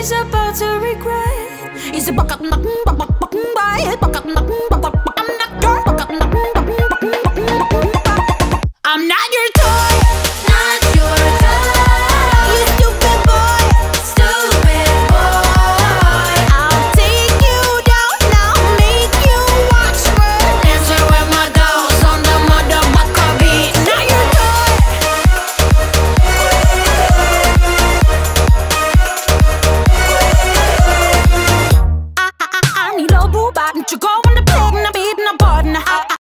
he's about to regret. He's a buck up, knock, buck, buck, buck, buy it, buck up, knock, buck, buck.